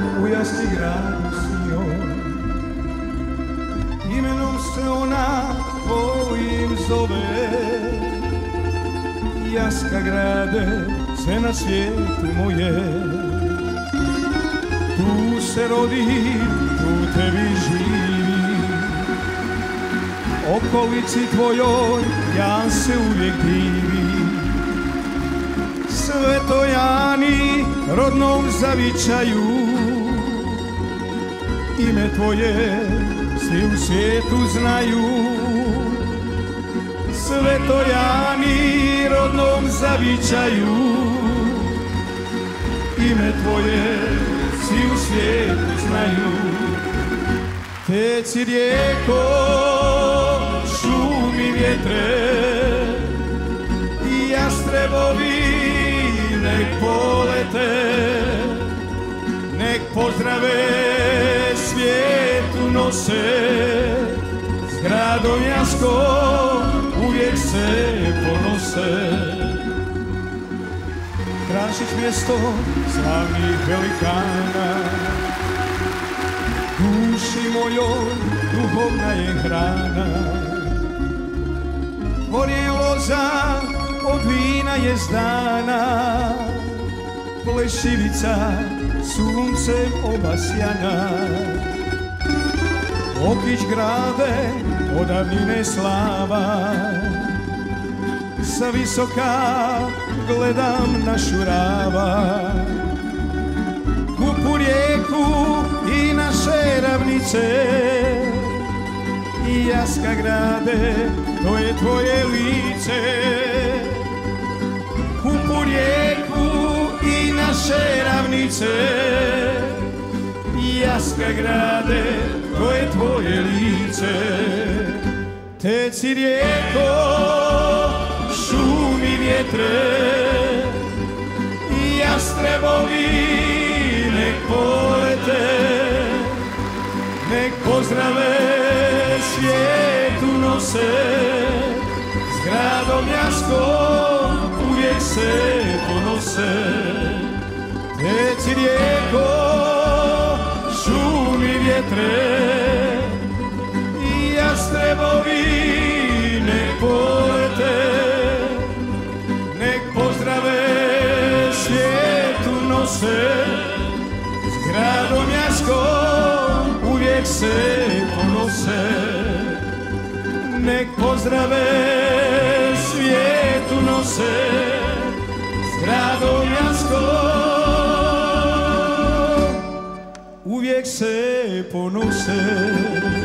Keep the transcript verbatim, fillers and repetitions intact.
u jaski gradu s njom. Imenom se ona tvojim zove, jaska grade, sve na svijetu moje. Tu se rodi, tu tebi živi, okolici tvojoj ja se uvijek divim. Svetojani rodnom zavičaju, ime tvoje svi u svijetu znaju. Svetojani rodnom zavičaju, ime tvoje svi u svijetu znaju. Teci rijeko, šumi vjetre, i jastrebovi nek polete, nek pozdrave svijetu nose. S gradom jaskom uvijek se ponose. Tražiš mjesto slavnih velikana, duši mojoj duhovna je hrana. Gorje loza od vina je zdana, plešivica suncem obasjana. Okić grade od davnine slava, sa visoka gledam našu rava. Kupu rijeku i naše ravnice, i jaska grade, to je tvoje lice. Kupu rijeku i naše ravnice, i jaska grade, to je tvoje lice. Teci rijeko, šumi vjetre, i jastrebovi nek polete, nek pozdrave svijetu nose. S gradom jaskom uvijek se ponose. Teci rijeko, šumi vjetre, i jastrebovi nek polete, nek pozdrave svijetu nose. S gradom jaskom uvijek se ponose. Nek pozdrave svijetu nose. S gradom jaskom uvijek se ponose.